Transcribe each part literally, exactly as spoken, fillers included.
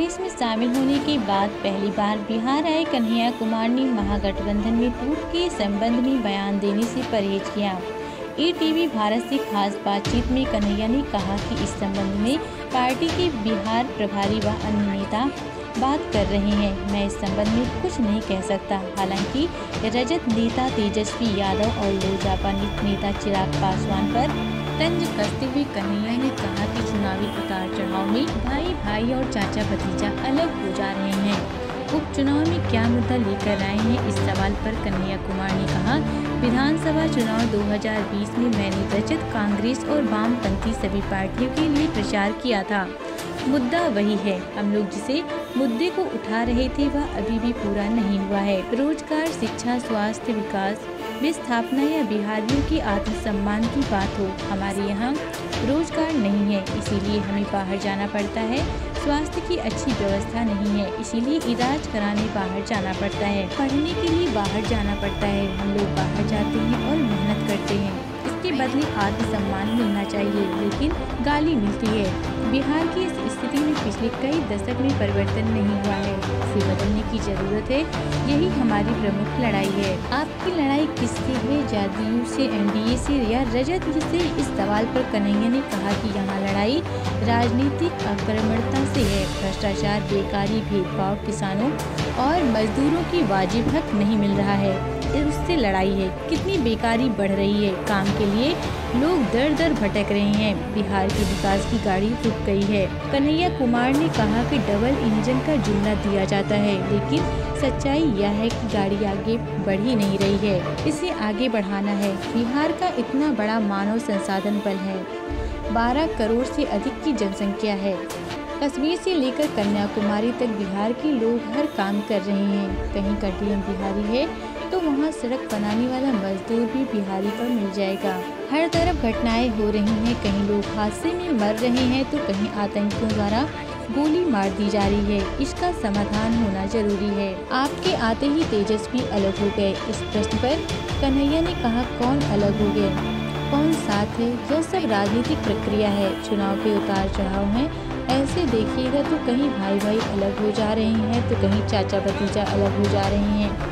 कांग्रेस में शामिल होने के बाद पहली बार बिहार आए कन्हैया कुमार ने महागठबंधन में टूट के संबंध में बयान देने से परहेज किया। ई टीवी भारत से खास बातचीत में कन्हैया ने कहा कि इस संबंध में पार्टी के बिहार प्रभारी व अन्य नेता बात कर रहे हैं। मैं इस संबंध में कुछ नहीं कह सकता। हालांकि रजत नेता तेजस्वी यादव और लोजपा नेता चिराग पासवान पर तंज कसते हुए कन्हैया ने कहा कि चुनावी उतार चढ़ाव में भाई भाई और चाचा भतीजा अलग हो जा रहे हैं। उपचुनाव में क्या मुद्दा लेकर आए हैं, इस सवाल पर कन्हैया कुमार ने कहा, विधानसभा चुनाव दो हज़ार बीस में मैंने रजत, कांग्रेस और वामपंथी सभी पार्टियों के लिए प्रचार किया था। मुद्दा वही है। हम लोग जिसे मुद्दे को उठा रहे थे वह अभी भी पूरा नहीं हुआ है। रोजगार, शिक्षा, स्वास्थ्य, विकास, विस्थापना या बिहारियों के आत्मसम्मान की बात हो, हमारे यहाँ रोजगार नहीं है, इसीलिए हमें बाहर जाना पड़ता है। स्वास्थ्य की अच्छी व्यवस्था नहीं है, इसीलिए इलाज कराने बाहर जाना पड़ता है। पढ़ने के लिए बाहर जाना पड़ता है। हम लोग बाहर जाते हैं और मेहनत करते हैं, इसके बदले आत्मसम्मान मिलना चाहिए, लेकिन गाली मिलती है। बिहार की इस स्थिति में पिछले कई दशक में परिवर्तन नहीं हुआ है, इसे बदलने की जरूरत है। यही हमारी प्रमुख लड़ाई है। आपकी लड़ाई किससे है, जदयू से, एन डी ए से या रजत से? इस सवाल पर कन्हैया ने कहा कि यहाँ लड़ाई राजनीतिक आक्रामकता से है। भ्रष्टाचार, बेकारी, भेदभाव, किसानों और मजदूरों की वाजिब हक नहीं मिल रहा है, उससे लड़ाई है। कितनी बेकारी बढ़ रही है, काम के लिए लोग दर दर भटक रहे हैं। बिहार के विकास की गाड़ी रुक गई है। कन्हैया कुमार ने कहा कि डबल इंजन का जुमला दिया जाता है, लेकिन सच्चाई यह है कि गाड़ी आगे बढ़ ही नहीं रही है, इसे आगे बढ़ाना है। बिहार का इतना बड़ा मानव संसाधन बल है, बारह करोड़ से अधिक की जनसंख्या है। कश्मीर से लेकर कन्याकुमारी तक बिहार के लोग हर काम कर रहे हैं। कहीं का डी एम बिहारी है तो वहाँ सड़क बनाने वाला मजदूर भी बिहारी पर मिल जाएगा। हर तरफ घटनाएं हो रही हैं, कहीं लोग हादसे में मर रहे हैं तो कहीं आतंकियों द्वारा गोली मार दी जा रही है। इसका समाधान होना जरूरी है। आपके आते ही तेजस्वी अलग हो गए। इस प्रश्न पर कन्हैया ने कहा, कौन अलग हो गए, कौन साथ है? यह सब राजनीतिक प्रक्रिया है, चुनाव के उतार चढ़ाव हैं। ऐसे देखिएगा तो कहीं भाई भाई अलग हो जा रहे हैं तो कहीं चाचा भतीजा अलग हो जा रहे हैं।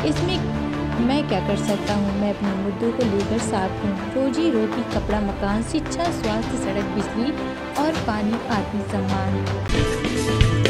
इसमें मैं क्या कर सकता हूँ? मैं अपने मुद्दों को लेकर साफ हूँ। रोजी रोटी, कपड़ा, मकान, शिक्षा, स्वास्थ्य, सड़क, बिजली और पानी, आत्मसम्मान।